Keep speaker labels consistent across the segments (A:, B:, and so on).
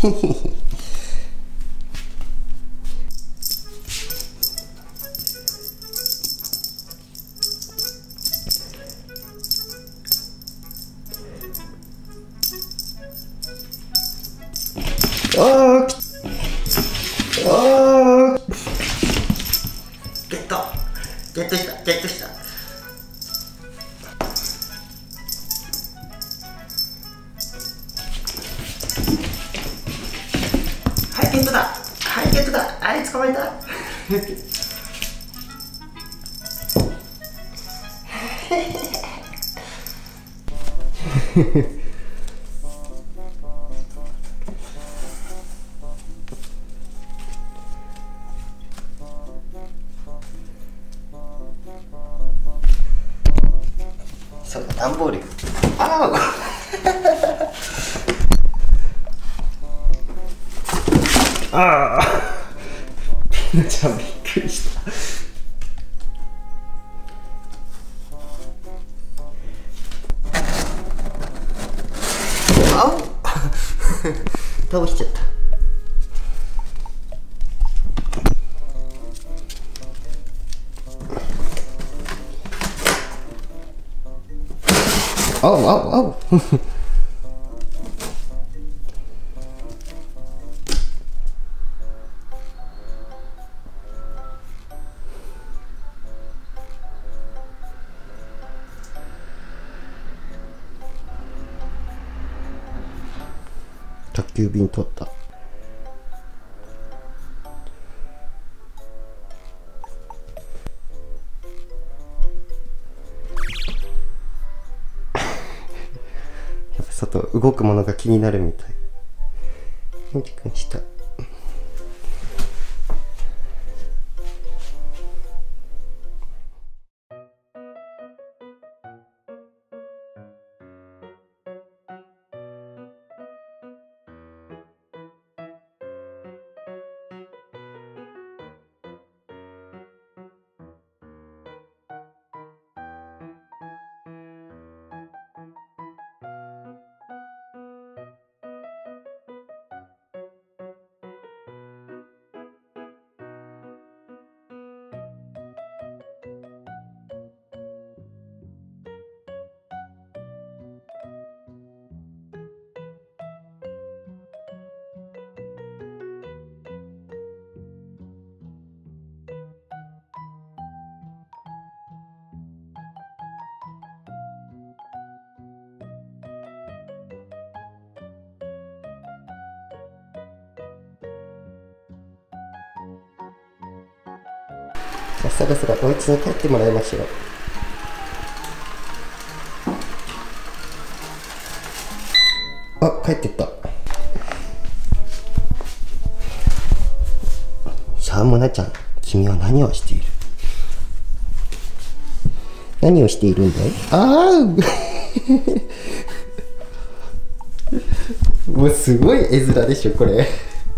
A: あーあー、ゲットした。はい、ゲットだ。あれ捕まえた。そうだ、段ボール。ああ。ああ。ピノちゃんびっくりした。あ倒しちゃった。あう宅急便取った。やっぱ外動くものが気になるみたい。もちくんした。そろそろお家に帰ってもらいましょう。あ、帰ってった。シャーモナちゃん、君は何をしている？何をしているんだい？ああもうすごい絵面でしょこれ。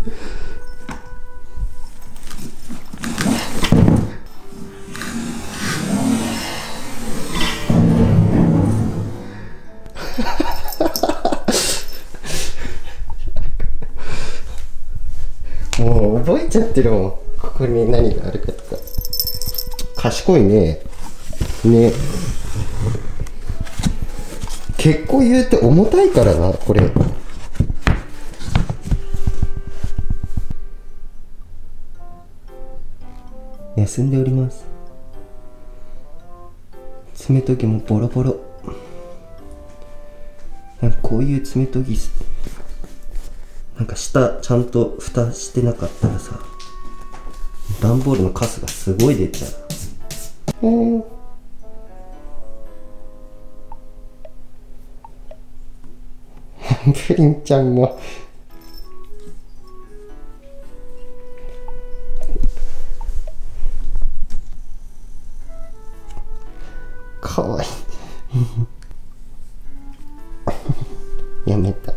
A: もう覚えちゃってるもん、ここに何があるかとか。賢いね。ね、結構言うて重たいからなこれ。休んでおります。爪研ぎもボロボロ。なんかこういう爪研ぎなんか下ちゃんと蓋してなかったらさ、段ボールのカスがすごい出ちゃう。プリンちゃんもかわいい。やめた。